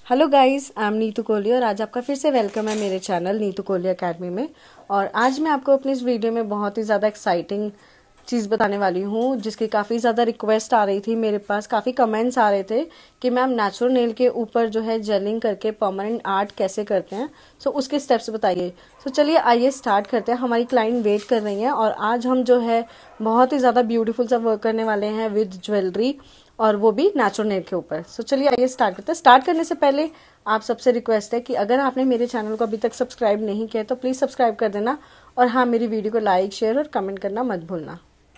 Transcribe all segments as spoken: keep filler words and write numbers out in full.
Hello guys, I am Neetu Kohli और आज आपका फिर से वेलकम है मेरे चैनल नीतू कोहली एकेडमी में। और आज मैं आपको अपनी इस वीडियो में बहुत ही ज़्यादा एक्साइटिंग चीज़ बताने वाली हूँ, जिसकी काफ़ी ज़्यादा रिक्वेस्ट आ रही थी मेरे पास, काफ़ी कमेंट्स आ रहे थे कि मैम नेचुरल नेल के ऊपर जो है जेलिंग करके परमानेंट आर्ट कैसे करते हैं। सो उसके स्टेप्स बताइए। सो चलिए आइए स्टार्ट करते हैं। हमारी क्लाइंट वेट कर रही हैं और आज हम जो है बहुत ही ज़्यादा ब्यूटीफुल सा वर्क करने वाले हैं विद ज्वेलरी, और वो भी नेचुरल नेल के ऊपर। सो चलिए आइए स्टार्ट करते हैं। स्टार्ट करने से पहले आप सबसे रिक्वेस्ट है कि अगर आपने मेरे चैनल को अभी तक सब्सक्राइब नहीं किया तो प्लीज़ सब्सक्राइब कर देना, और हाँ, मेरी वीडियो को लाइक शेयर और कमेंट करना मत भूलना।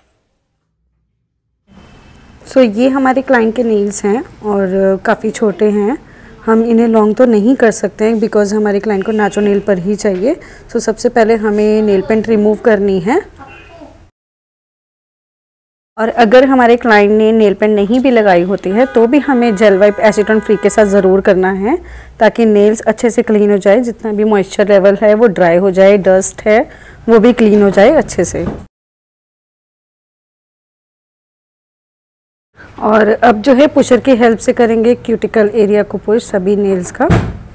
सो so, ये हमारे क्लाइंट के नेल्स हैं और काफ़ी छोटे हैं। हम इन्हें लॉन्ग तो नहीं कर सकते हैं बिकॉज हमारे क्लाइंट को नेचुरल नेल पर ही चाहिए। सो so, सबसे पहले हमें नेल पेंट रिमूव करनी है, और अगर हमारे क्लाइंट ने नेल पेंट नहीं भी लगाई होती है तो भी हमें जेल वाइप एसीटोन फ्री के साथ ज़रूर करना है, ताकि नेल्स अच्छे से क्लीन हो जाए। जितना भी मॉइस्चर लेवल है वो ड्राई हो जाए, डस्ट है वो भी क्लीन हो जाए अच्छे से। और अब जो है पुशर की हेल्प से करेंगे क्यूटिकल एरिया को पुश सभी नेल्स का।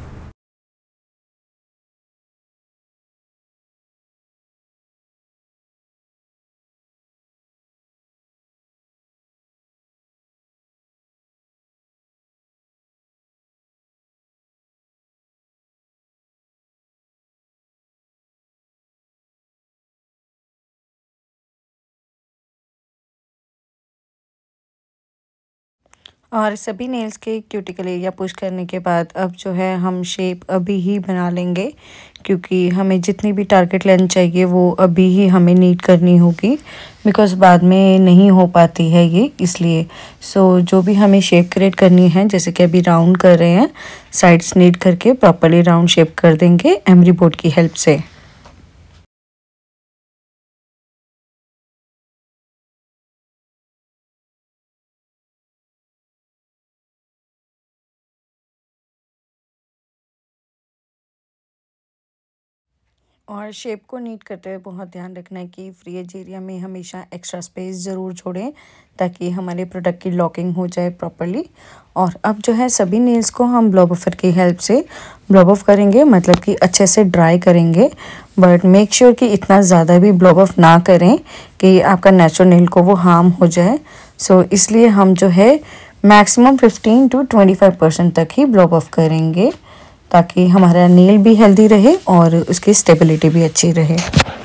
और सभी नेल्स के क्यूटिकल एरिया पुश करने के बाद अब जो है हम शेप अभी ही बना लेंगे, क्योंकि हमें जितनी भी टारगेट लेंथ चाहिए वो अभी ही हमें नीड करनी होगी, बिकॉज बाद में नहीं हो पाती है ये, इसलिए। सो so, जो भी हमें शेप क्रिएट करनी है, जैसे कि अभी राउंड कर रहे हैं, साइड्स नीड करके प्रॉपरली राउंड शेप कर देंगे एमरी बोर्ड की हेल्प से। और शेप को नीट करते हुए बहुत ध्यान रखना है कि फ्री एज एरिया में हमेशा एक्स्ट्रा स्पेस ज़रूर छोड़ें, ताकि हमारे प्रोडक्ट की लॉकिंग हो जाए प्रॉपर्ली। और अब जो है सभी नेल्स को हम ब्लॉब ऑफर की हेल्प से ब्लॉब ऑफ करेंगे, मतलब कि अच्छे से ड्राई करेंगे। बट मेक श्योर कि इतना ज़्यादा भी ब्लॉब ऑफ ना करें कि आपका नेचुरल नेल को वो हार्म हो जाए। सो so, इसलिए हम जो है maximum fifteen to twenty five percent तक ही ब्लॉब ऑफ करेंगे, ताकि हमारा नेल भी हेल्दी रहे और उसकी स्टेबिलिटी भी अच्छी रहे।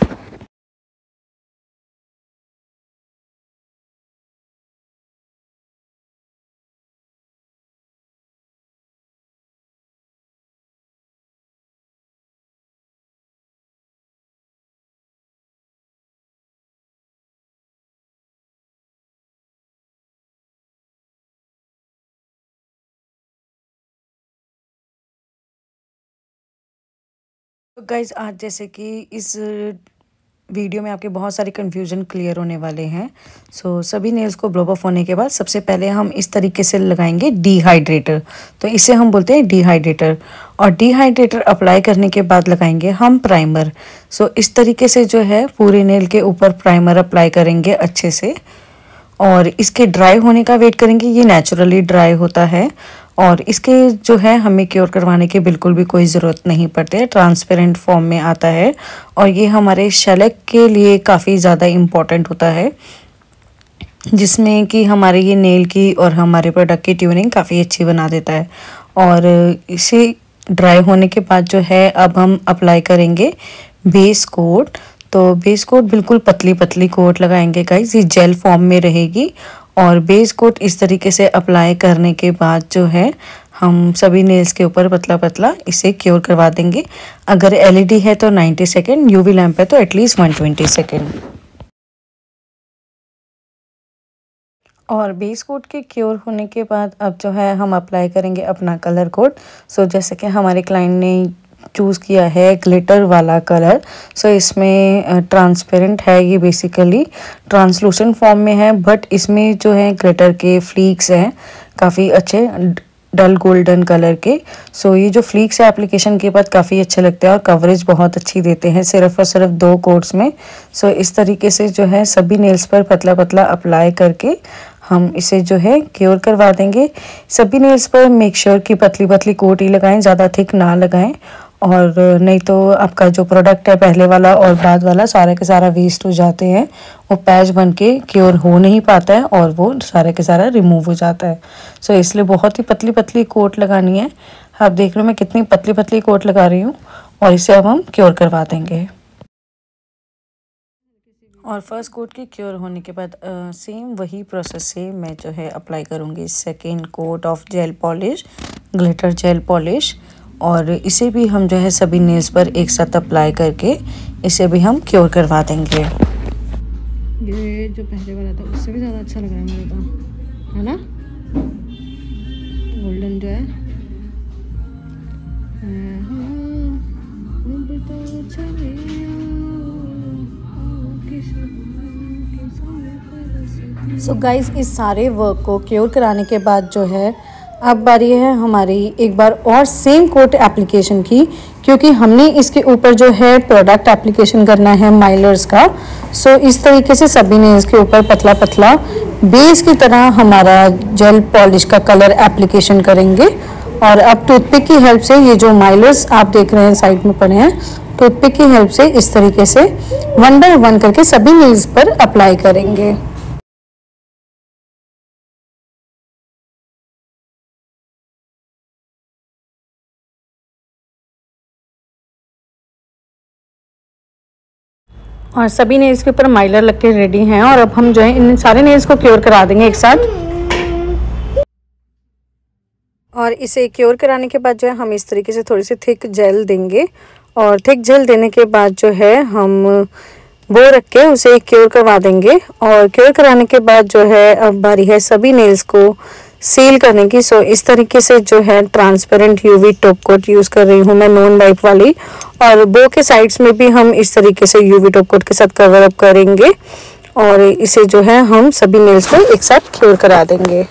तो गाइज आज जैसे कि इस वीडियो में आपके बहुत सारे कन्फ्यूजन क्लियर होने वाले हैं। सो so, सभी नेल्स को ब्लॉब ऑफ होने के बाद सबसे पहले हम इस तरीके से लगाएंगे डिहाइड्रेटर। तो इसे हम बोलते हैं डिहाइड्रेटर। और डिहाइड्रेटर अप्लाई करने के बाद लगाएंगे हम प्राइमर। सो so, इस तरीके से जो है पूरे नेल के ऊपर प्राइमर अप्लाई करेंगे अच्छे से, और इसके ड्राई होने का वेट करेंगे। ये नेचुरली ड्राई होता है और इसके जो है हमें क्योर करवाने की बिल्कुल भी कोई ज़रूरत नहीं पड़ती है, ट्रांसपेरेंट फॉर्म में आता है। और ये हमारे शेलेक के लिए काफ़ी ज़्यादा इम्पॉर्टेंट होता है, जिसमें कि हमारे ये नेल की और हमारे प्रोडक्ट की ट्यूनिंग काफ़ी अच्छी बना देता है। और इसे ड्राई होने के बाद जो है अब हम अप्लाई करेंगे बेस कोट। तो बेस कोट बिल्कुल पतली पतली कोट लगाएंगे गाइस, ये जेल फॉर्म में रहेगी। और बेस कोट इस तरीके से अप्लाई करने के बाद जो है हम सभी नेल्स के ऊपर पतला पतला इसे क्योर करवा देंगे। अगर एलईडी है तो नाइन्टी सेकेंड, यूवी लैंप है तो एटलीस्ट वन ट्वेंटी सेकेंड। और बेस कोट के क्योर होने के बाद अब जो है हम अप्लाई करेंगे अपना कलर कोड। सो जैसे कि हमारे क्लाइंट ने चूज़ किया है ग्लिटर वाला कलर। सो so, इसमें ट्रांसपेरेंट है, ये बेसिकली ट्रांसलूसेंट फॉर्म में है, बट इसमें जो है ग्लिटर के फ्लीक्स हैं काफ़ी अच्छे डल गोल्डन कलर के। सो so, ये जो फ्लीक्स है एप्लीकेशन के बाद काफ़ी अच्छे लगते हैं और कवरेज बहुत अच्छी देते हैं सिर्फ और सिर्फ दो कोट्स में। सो so, इस तरीके से जो है सभी नेल्स पर पतला पतला अप्लाई करके हम इसे जो है क्योर करवा देंगे। सभी नेल्स पर मेक श्योर कि पतली पतली कोट ही लगाएं, ज़्यादा थिक ना लगाएं, और नहीं तो आपका जो प्रोडक्ट है पहले वाला और बाद वाला सारा के सारा वेस्ट हो जाते हैं, वो पैच बन के क्योर हो नहीं पाता है और वो सारा के सारा रिमूव हो जाता है। सो इसलिए बहुत ही पतली पतली कोट लगानी है। आप देख लो मैं कितनी पतली पतली कोट लगा रही हूँ, और इसे अब हम क्योर करवा देंगे। और फर्स्ट कोट के क्योर होने के बाद सेम वही प्रोसेस से मैं जो है अप्लाई करूँगी second coat of gel polish, glitter gel polish, और इसे भी हम जो है सभी नेल्स पर एक साथ अप्लाई करके इसे भी हम क्योर करवा देंगे। ये जो पहले वाला था उससे भी ज़्यादा अच्छा लग रहा है मेरे को, है ना? गोल्डन जो है सो गाइस, इस सारे वर्क को क्योर कराने के बाद जो है अब बारी है हमारी एक बार और सेम कोट एप्लीकेशन की, क्योंकि हमने इसके ऊपर जो है प्रोडक्ट एप्लीकेशन करना है माइलर्स का। सो so, इस तरीके से सभी ने इसके ऊपर पतला पतला बेस की तरह हमारा जेल पॉलिश का कलर एप्लीकेशन करेंगे। और अब टूथपिक की हेल्प से ये जो माइलर्स आप देख रहे हैं साइड में पड़े हैं, टूथपिक की हेल्प से इस तरीके से वन बाय वन करके सभी नेल्स पर अप्लाई करेंगे। और सभी नेल्स के ऊपर माइलर लग के रेडी हैं, और अब हम जो है इन सारे नेल्स को क्योर करा देंगे एक साथ। और इसे क्योर कराने के बाद जो है हम इस तरीके से थोड़ी सी थिक जेल देंगे, और थिक जेल देने के बाद जो है हम वो रख के उसे क्योर करवा देंगे। और क्योर कराने के बाद जो है अब बारी है सभी नेल्स को सील करने की। सो इस तरीके से जो है transparent UV top coat use कर रही हूँ मैं, नॉन वाइप वाली, और बो के साइड्स में भी हम इस तरीके से यूवी टॉप कोट के साथ कवर अप करेंगे, और इसे जो है हम सभी नेल्स को एक साथ क्योर करा देंगे।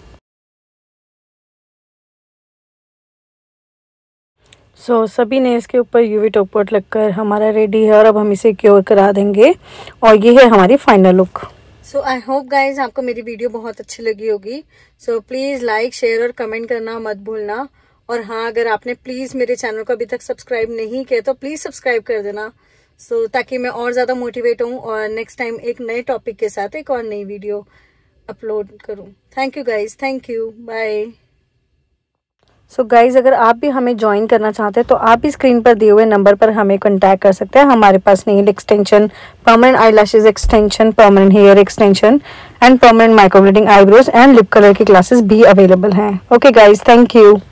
सो so, सभी नेल्स के ऊपर यूवी टॉप कोट लगकर हमारा रेडी है, और अब हम इसे क्योर करा देंगे, और ये है हमारी final look. So I hope guys आपको मेरी वीडियो बहुत अच्छी लगी होगी। सो प्लीज़ लाइक, शेयर और कमेंट करना मत भूलना। और हाँ, अगर आपने प्लीज़ मेरे चैनल को अभी तक सब्सक्राइब नहीं किया तो प्लीज़ सब्सक्राइब कर देना, सो so, ताकि मैं और ज़्यादा मोटिवेट हूँ और नेक्स्ट टाइम एक नए टॉपिक के साथ एक और नई वीडियो अपलोड करूँ। Thank you guys, thank you, bye. So guys, अगर आप भी हमें ज्वाइन करना चाहते हैं तो आप भी स्क्रीन पर दिए हुए नंबर पर हमें कांटेक्ट कर सकते हैं। हमारे पास nail extension, permanent eyelashes extension, permanent hair extension and permanent microblading eyebrows and lip colour की क्लासेस भी अवेलेबल हैं। Okay guys, thank you.